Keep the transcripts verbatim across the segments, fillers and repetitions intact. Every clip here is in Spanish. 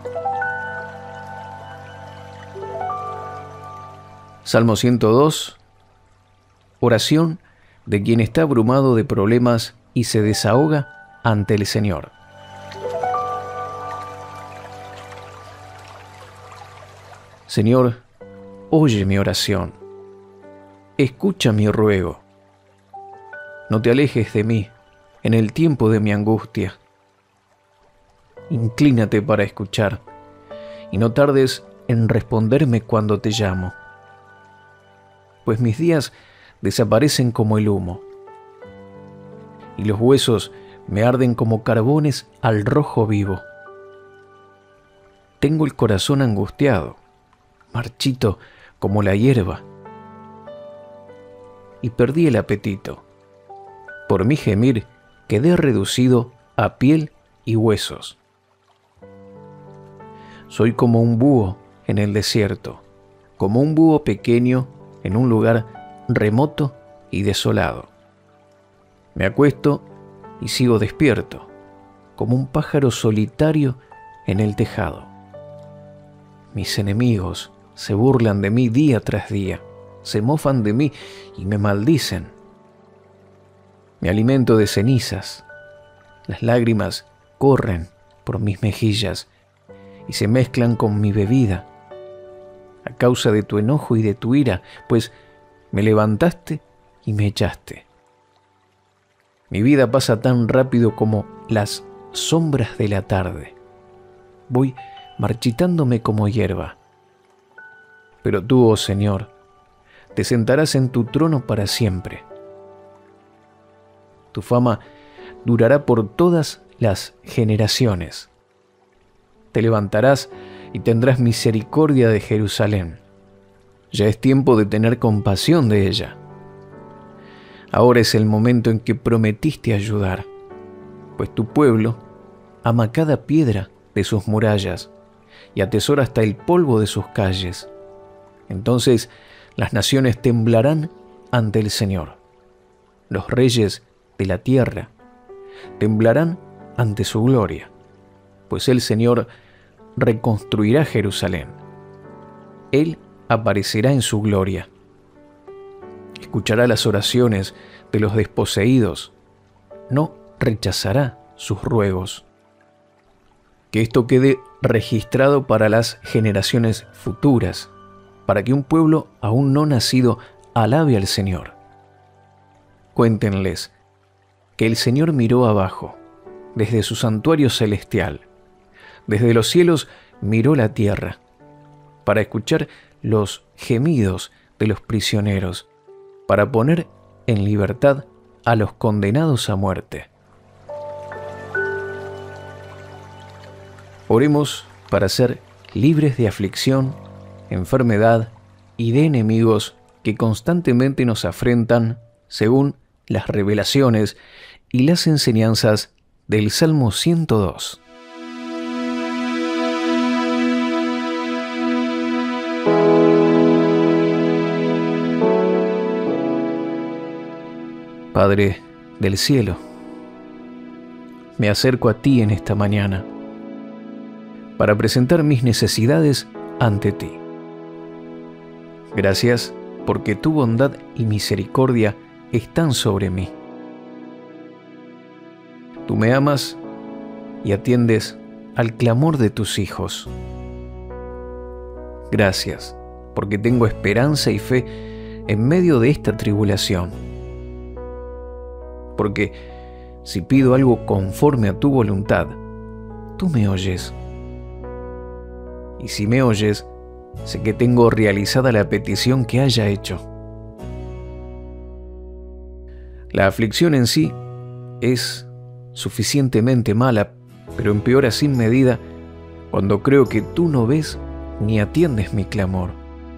Salmo ciento dos, oración de quien está abrumado de problemas y se desahoga ante el Señor. Señor, oye mi oración, escucha mi ruego. No te alejes de mí en el tiempo de mi angustia. Inclínate para escuchar y no tardes en responderme cuando te llamo, pues mis días desaparecen como el humo y los huesos me arden como carbones al rojo vivo. Tengo el corazón angustiado, marchito como la hierba, y perdí el apetito. Por mi gemir quedé reducido a piel y huesos. Soy como un búho en el desierto, como un búho pequeño en un lugar remoto y desolado. Me acuesto y sigo despierto, como un pájaro solitario en el tejado. Mis enemigos se burlan de mí día tras día, se mofan de mí y me maldicen. Me alimento de cenizas, las lágrimas corren por mis mejillas y se mezclan con mi bebida, a causa de tu enojo y de tu ira, pues me levantaste y me echaste. Mi vida pasa tan rápido como las sombras de la tarde. Voy marchitándome como hierba. Pero tú, oh Señor, te sentarás en tu trono para siempre. Tu fama durará por todas las generaciones. Te levantarás y tendrás misericordia de Jerusalén. Ya es tiempo de tener compasión de ella. Ahora es el momento en que prometiste ayudar, pues tu pueblo ama cada piedra de sus murallas y atesora hasta el polvo de sus calles. Entonces las naciones temblarán ante el Señor. Los reyes de la tierra temblarán ante su gloria, pues el Señor reconstruirá Jerusalén. Él aparecerá en su gloria. Escuchará las oraciones de los desposeídos. No rechazará sus ruegos. Que esto quede registrado para las generaciones futuras, para que un pueblo aún no nacido alabe al Señor. Cuéntenles que el Señor miró abajo, desde su santuario celestial. Desde los cielos miró la tierra, para escuchar los gemidos de los prisioneros, para poner en libertad a los condenados a muerte. Oremos para ser libres de aflicción, enfermedad y de enemigos que constantemente nos afrentan según las revelaciones y las enseñanzas del Salmo ciento dos. Padre del cielo, me acerco a ti en esta mañana para presentar mis necesidades ante ti. Gracias porque tu bondad y misericordia están sobre mí. Tú me amas y atiendes al clamor de tus hijos. Gracias porque tengo esperanza y fe en medio de esta tribulación. Porque si pido algo conforme a tu voluntad, tú me oyes. Y si me oyes, sé que tengo realizada la petición que haya hecho. La aflicción en sí es suficientemente mala, pero empeora sin medida cuando creo que tú no ves ni atiendes mi clamor.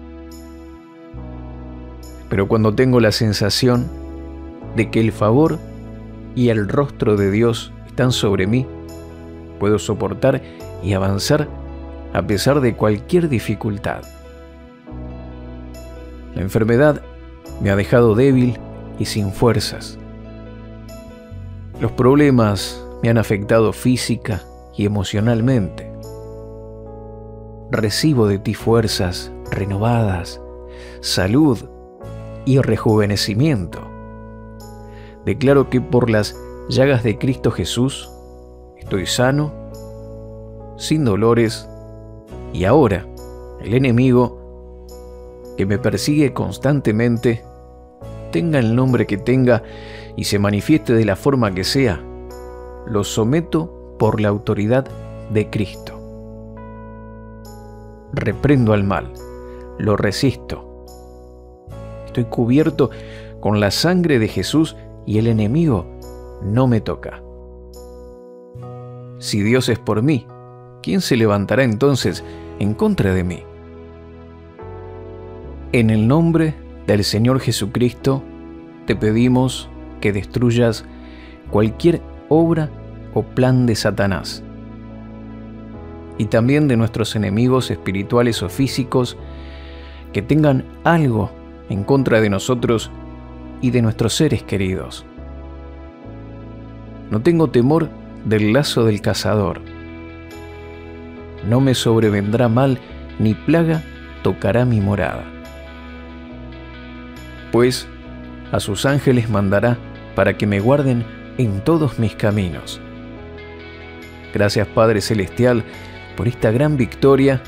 Pero cuando tengo la sensación de que el favor y el rostro de Dios están sobre mí, puedo soportar y avanzar a pesar de cualquier dificultad. La enfermedad me ha dejado débil y sin fuerzas. Los problemas me han afectado física y emocionalmente. recibo de ti fuerzas renovadas, salud y rejuvenecimiento. Declaro que por las llagas de Cristo Jesús estoy sano, sin dolores, y ahora el enemigo que me persigue constantemente, tenga el nombre que tenga y se manifieste de la forma que sea, lo someto por la autoridad de Cristo. Reprendo al mal, lo resisto. Estoy cubierto con la sangre de Jesús y el enemigo no me toca. Si Dios es por mí, ¿quién se levantará entonces en contra de mí? En el nombre del Señor Jesucristo, te pedimos que destruyas cualquier obra o plan de Satanás, y también de nuestros enemigos espirituales o físicos que tengan algo en contra de nosotros y de nuestros seres queridos. No tengo temor del lazo del cazador. No me sobrevendrá mal, ni plaga tocará mi morada. Pues a sus ángeles mandará para que me guarden en todos mis caminos. Gracias, Padre Celestial, por esta gran victoria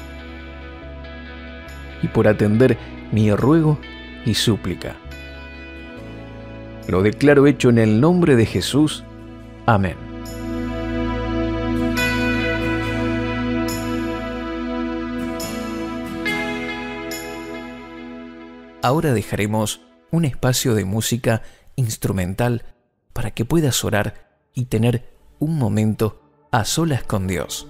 y por atender mi ruego y súplica. Lo declaro hecho en el nombre de Jesús. Amén. Ahora dejaremos un espacio de música instrumental para que puedas orar y tener un momento a solas con Dios.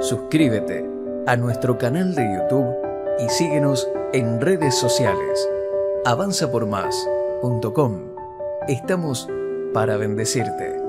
Suscríbete a nuestro canal de YouTube y síguenos en redes sociales. avanza por más punto com. Estamos para bendecirte.